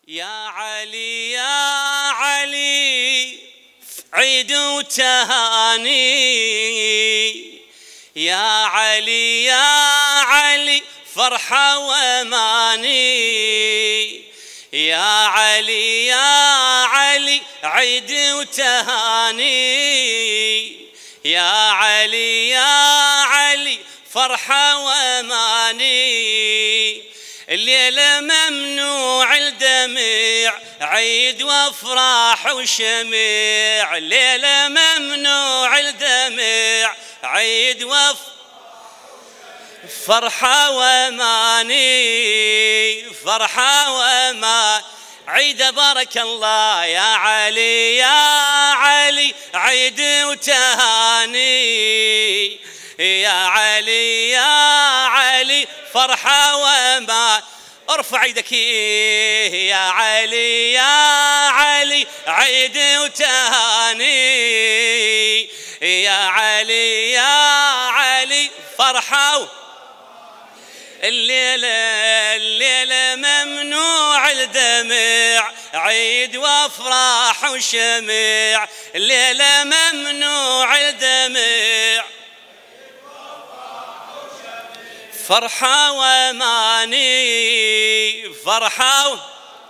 يا علي يا علي عيد وتهاني، يا علي يا علي فرحة واماني، يا علي يا علي عيد وتهاني، يا علي يا علي فرحة واماني. الليلة ممنوع الدمع عيد وافراح وشميع، الليلة ممنوع الدمع عيد وافراح فرحة واماني، فرحة واماني. عيد بارك الله يا علي يا علي عيد وتهاني، يا علي يا علي فرحة وما. ارفع ايدك يا علي يا علي عيد وتهاني، يا علي يا علي فرحة. الليلة ممنوع الدمع عيد وافراح وشميع، الليلة ممنوع الدمع فرحة واماني، فرحة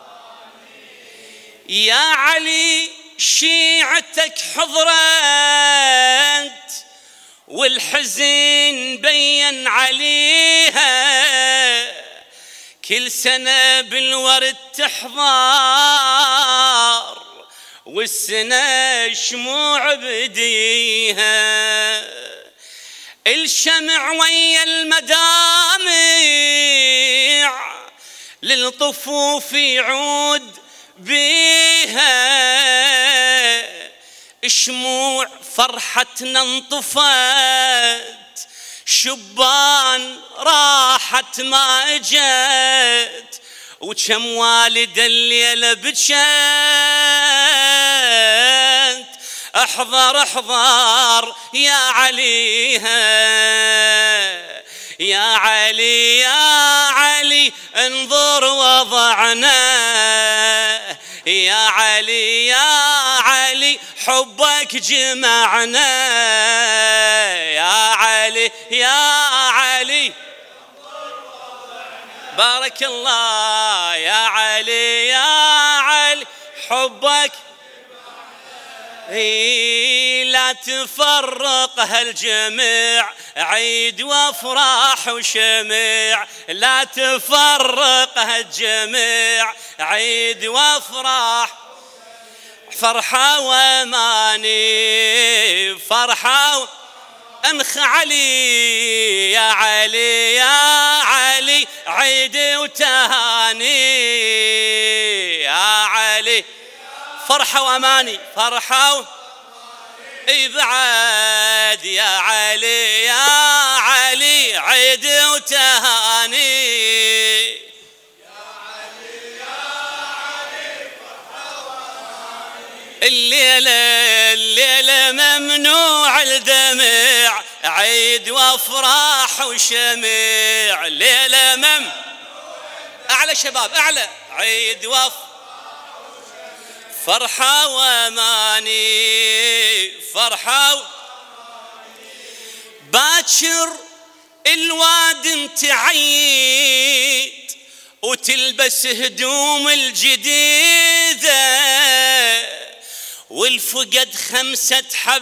يا علي شيعتك حضرت والحزن بين عليها، كل سنة بالورد تحضر والسنة شموع بديها، الشمع ويا المدامع للطفوف يعود بيها، شموع فرحتنا انطفت شبان راحت ما اجت، وكم والد الليلة بجت. احضر احضر يا عليها، يا علي يا علي انظر وضعنا، يا علي يا علي حبك جمعنا، يا علي يا علي بارك الله يا علي يا علي حبك. لا تفرق هالجميع عيد وافراح وشميع، لا تفرق هالجميع عيد وافراح فرحة واماني، فرحة. انخ علي يا علي يا علي عيد وتهاني، يا علي فرحة واماني، فرحة اي بعد يا علي يا علي عيد وتهاني، يا علي يا علي فرحة واماني. الليلة ممنوع الدمع عيد وافراح وشميع، الليلة ممنوع. اعلى شباب اعلى عيد وافراح فرحة واماني، فرحة. باكر الواد تعيد وتلبس هدوم الجديدة، والفقد 5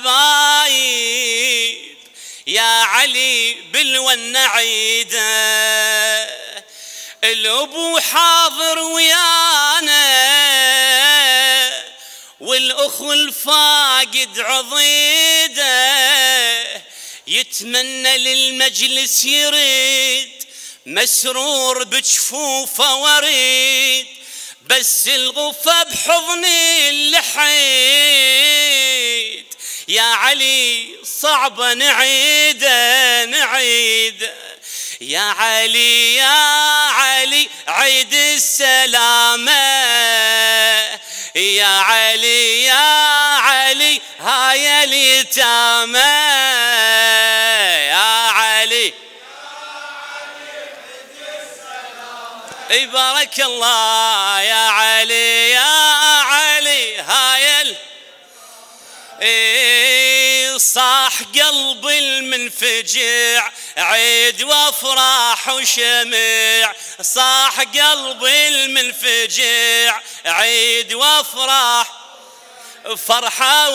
حبايب يا علي بالون عيده، الابو حاضر ويانا والاخو الفاقد عضيده، يتمنى للمجلس يريد مسرور بجفوفه وريد، بس الغفة بحضني اللحيد، يا علي صعبة نعيده نعيد، يا علي يا علي عيد السلامة، يا علي يا علي هاي اليتامى، يا علي اي بارك الله يا علي. صاح قلبي المنفجع عيد وافراح وشمع، صاح قلبي المنفجع عيد وافراح، فرحة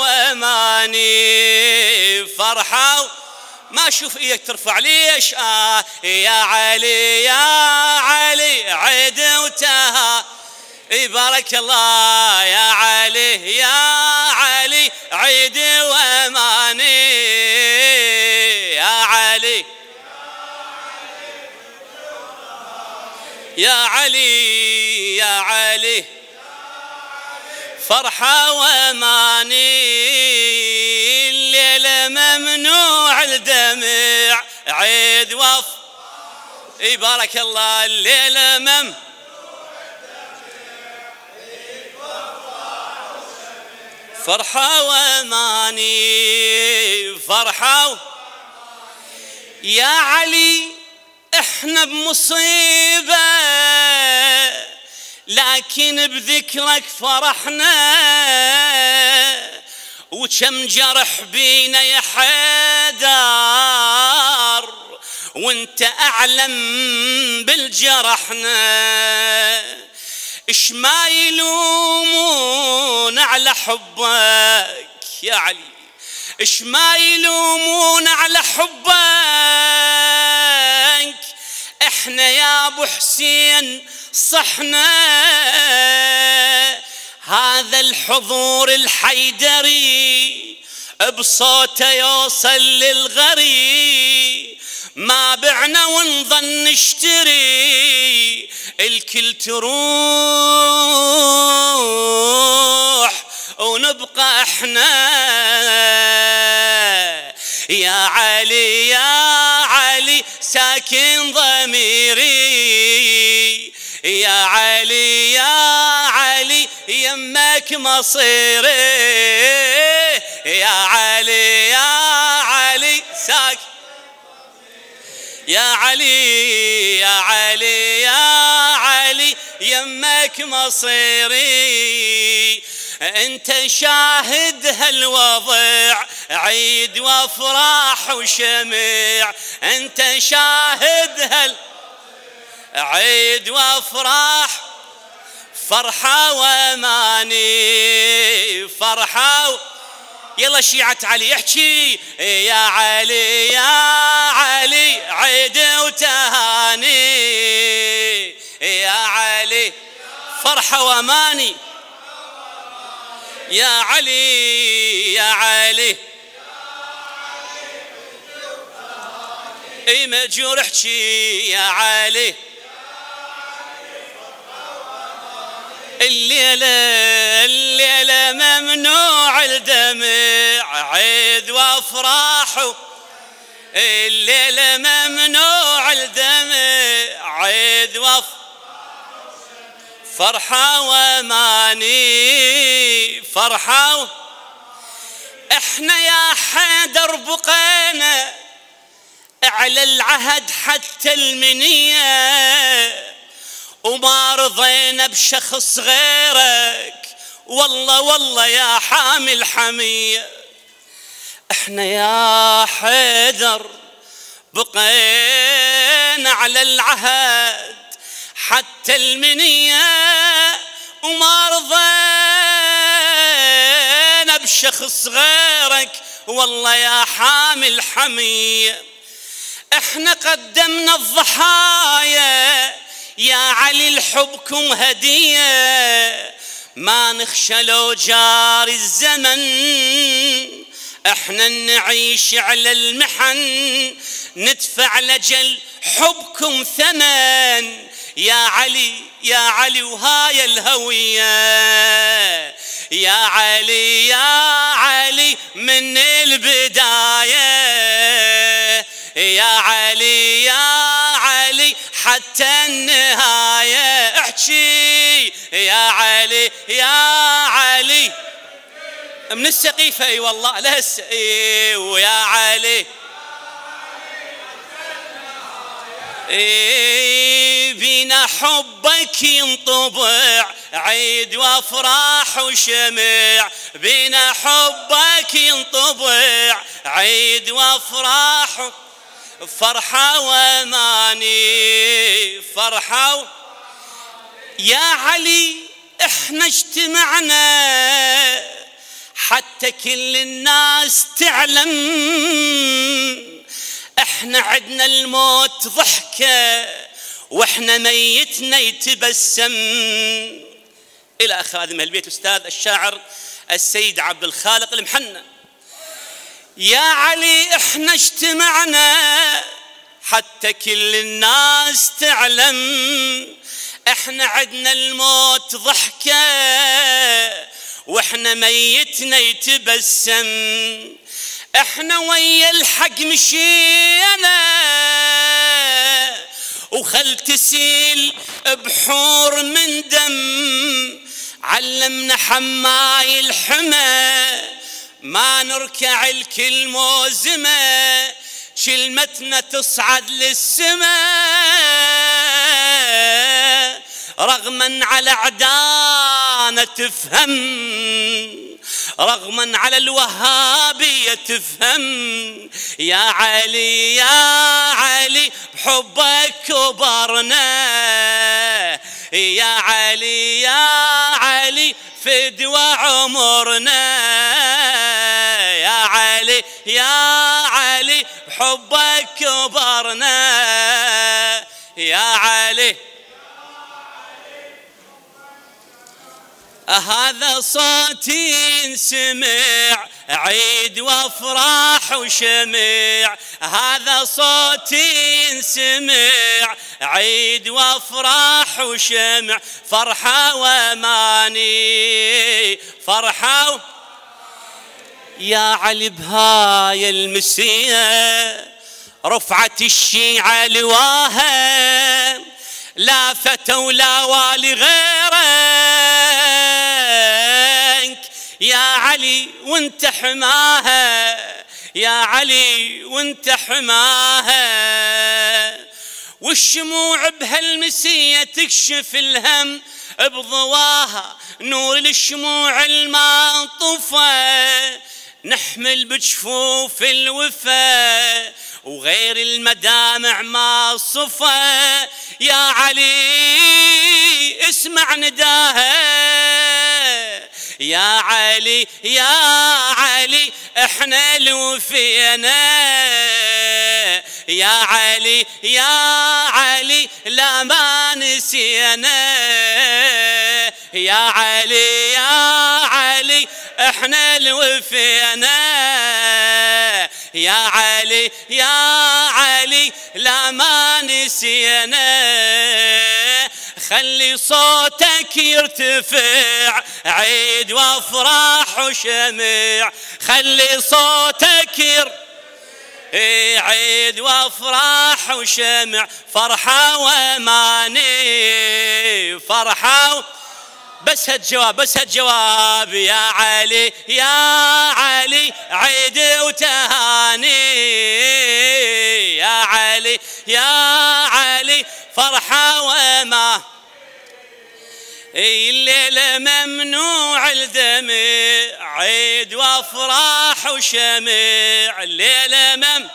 واماني فرحة ما اشوف ايدك ترفع ليش؟ يا علي يا علي عيد وتها، بارك الله يا علي يا علي عيد واماني، يا علي يا علي يا علي فرحة واماني، الليلة ممنوع الدمع عيد وف، بارك الله الليلة ممنوع فرحة واماني فرحة يا علي احنا بمصيبة لكن بذكرك فرحنا، وكم جرح بينا يا حيدر وانت اعلم بالجرحنا، اش ما يلومون على حبك يا علي، اش ما يلومون على حبك، احنا يا ابو حسين صحنا، هذا الحضور الحيدري بصوته يوصل للغري، ما بعنا ونظن نشتري الكل تروح ونبقى احنا، يا علي يا علي ساكن ضميري، يا علي يا علي يمك مصيري، يا علي يا علي ساكن، يا علي يا علي يا علي يمك مصيري، انت شاهد هالوضع عيد وافراح وشمع، انت شاهد عيد وافراح فرحة واماني فرحة يلا شيعة علي احكي، يا علي يا علي عيد وتهاني، يا علي فرحة واماني، يا علي يا علي اي مأجور احكي يا علي، الليلة ممنوع الدمع عيد وافراح، الليلة ممنوع الدمع عيد وافراح، فرحة واماني فرحة، احنا يا حيدر بقينا على العهد حتى المنية، وما رضينا بشخص غيرك، والله والله يا حامل حمية، احنا يا حيدر بقينا على العهد حتى المنية، وما رضينا بشخص غيرك، والله يا حامل حمية، احنا قدمنا الضحايا يا علي لحبكم هدية، ما نخشى لو جاري الزمن، احنا نعيش على المحن، ندفع لجل حبكم ثمن، يا علي يا علي وهاي الهوية، يا علي يا علي من البداية، يا علي يا علي حتى النهاية، احكي يا علي يا علي من السقيفة، اي والله لهسه ويا علي علي بينا حبك ينطبع عيد وافراح وشمع، بينا حبك ينطبع عيد وافراح، فرحة واماني فرحة يا علي احنا اجتمعنا حتى كل الناس تعلم، احنا عدنا الموت ضحكة واحنا ميتنا يتبسم. الى اخر هذا البيت استاذ الشاعر السيد عبد الخالق المحنى. يا علي احنا اجتمعنا حتى كل الناس تعلم، احنا عدنا الموت ضحكة واحنا ميتنا يتبسم، احنا ويا الحق مشينا وخل تسيل بحور من دم، علمنا حماي الحمى ما نركع الكل موزمة، كلمتنا تصعد للسماء رغما على عدانا تفهم، رغما على الوهابية تفهم. يا علي يا علي بحبك كبرنا، يا علي يا علي فدوى عمرنا، يا علي يا علي بحبك كبرنا، يا علي هذا صوتي ينسمع عيد وافراح وشمع، هذا صوتي ينسمع عيد وافراح وشمع، فرحة واماني فرحة يا علي بهاي المسية رفعت الشيعة لواها، لا فتى ولا والي غيرك يا علي وانت حماها، يا علي وانت حماها، والشموع بهالمسية تكشف الهم بضواها، نور الشموع المعطوفة نحمل بجفوف الوفا وغير المدامع ما صفى. يا علي اسمع نداها، يا علي يا علي احنا الوفينا، يا علي يا علي لا ما نسينا، يا علي يا علي احنا الوفينا، يا علي يا علي لا ما نسينا، خلي صوتك يرتفع عيد وافراح وشمع، خلي صوتك عيد وافراح وشمع، فرحة واماني فرحة بس هالجواب بس هالجواب، يا علي يا علي عيد وتهاني، يا علي يا علي فرحة وما الليلة ممنوع الدمع عيد وافراح وشمع، الليلة ممنوع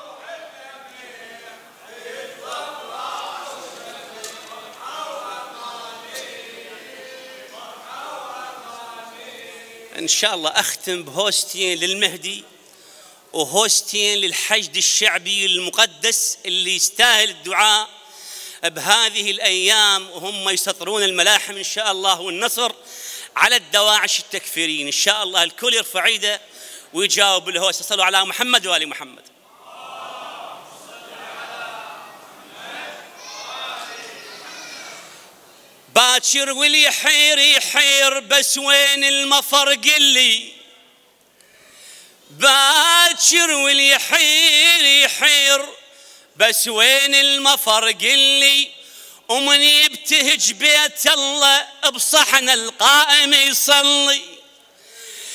إن شاء الله أختم بهوستين للمهدي وهوستين للحشد الشعبي المقدس اللي يستاهل الدعاء بهذه الأيام، وهم يسطرون الملاحم إن شاء الله والنصر على الدواعش التكفيريين. إن شاء الله الكل يرفع ايده ويجاوب الهوست. صلوا على محمد وآل محمد. باكر واليحير يحير بس وين المفر قلي، باكر واليحير يحير بس وين المفر قلي، ومن يبتهج بيت الله بصحن القائم يصلي،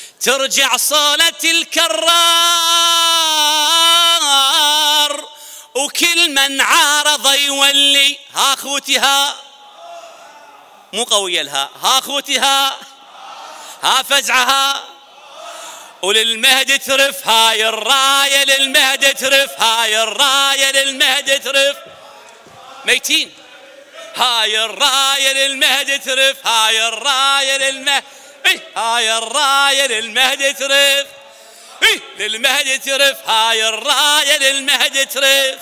ترجع صولة الكرار وكل من عارض يولي. ها اخوتي ها مو قوية لها، ها اخوتي ها فزعها. وللمهد ترف هاي الراية، للمهد ترف هاي الراية، للمهد ترف ميتين. هاي الراية للمهد ترف، هاي الراية للمهد، هاي الراية للمهد ترف، للمهد ترف، هاي الراية للمهد ترف.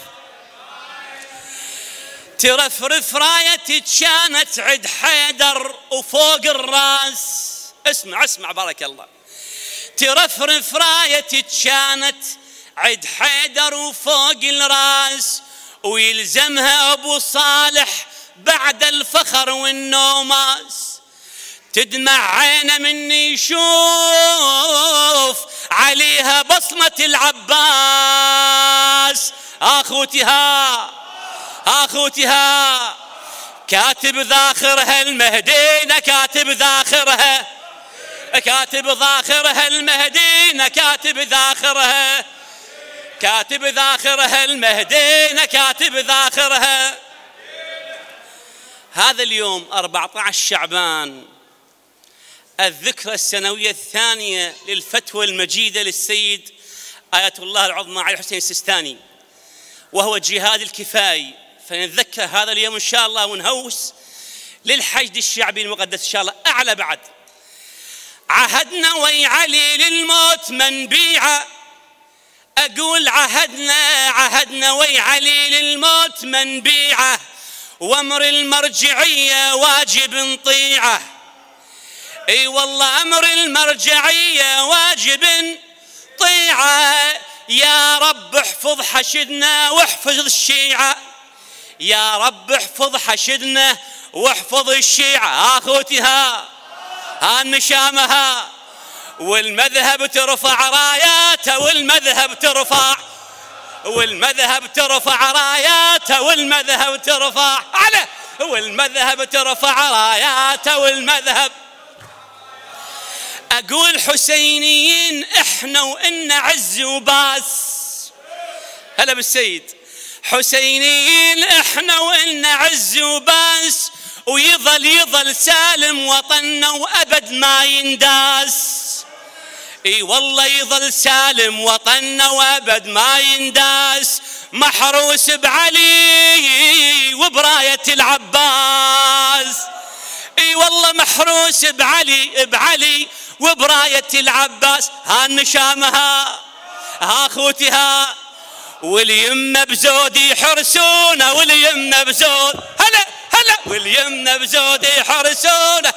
ترفرف راية كانت عد حيدر وفوق الراس. اسمع اسمع بارك الله. ترفرف راية كانت عد حيدر وفوق الراس، ويلزمها ابو صالح بعد الفخر والنوماس. تدمع عينه من يشوف عليها بصمة العباس. اخوتها اخوتها كاتب ذاخرها المهدينا، كاتب ذاخرها، كاتب ذاخرها المهدينا، كاتب ذاخرها، كاتب ذاخرها المهدينا، كاتب ذاخرها. هذا اليوم 14 شعبان الذكرى السنوية الثانية للفتوى المجيدة للسيد آية الله العظمى علي الحسين السيستاني، وهو الجهاد الكفائي. فنتذكر هذا اليوم إن شاء الله ونهوس للحشد الشعبي المقدس إن شاء الله أعلى بعد. عهدنا وي علي للموت من بيعه، أقول عهدنا وي علي للموت من بيعه، وأمر المرجعية واجب نطيعه. اي والله أمر المرجعية واجب نطيعه. يا رب احفظ حشدنا واحفظ الشيعة، يا رب احفظ حشدنا واحفظ الشيعة. اخوتها النشامها والمذهب ترفع راياته، والمذهب ترفع، والمذهب ترفع راياته، والمذهب ترفع على، والمذهب ترفع راياته، والمذهب. اقول حسينيين احنا وإن عز وباس. هلا بالسيد. حسينيين احنا وإن عز وباس، ويظل سالم وطننا وأبد ما ينداس. اي والله يظل سالم وطننا وأبد ما ينداس. محروس بعلي وبراية العباس. اي والله محروس بعلي وبراية العباس. ها النشامها ها اخوتها واليمة بزود يحرسونه، واليمة بزود هلا هلا، واليمة بزود يحرسونه.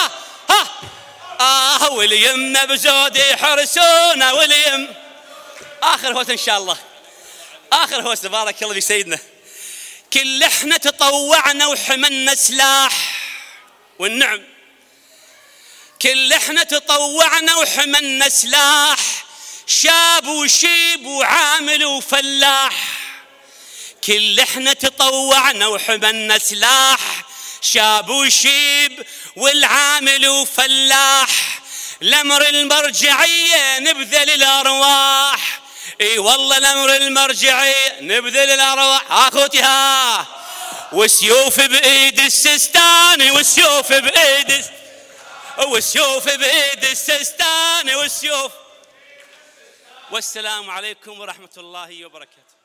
واليمة بزود يحرسونه، واليم. اخر هوس ان شاء الله، اخر هوس بارك الله في سيدنا. كل احنا تطوعنا وحملنا سلاح والنعم، كل احنا تطوعنا وحملنا سلاح، شاب وشيب وعامل وفلاح. كل احنا تطوعنا وحملنا سلاح، شاب وشيب والعامل وفلاح. لامر المرجعية نبذل الارواح. اي والله لامر المرجعية نبذل الارواح. اخوتها والسيوف بايد السيستاني، والسيوف بايد، والسيوف بايد السيستاني، والسيوف. والسلام عليكم ورحمة الله وبركاته.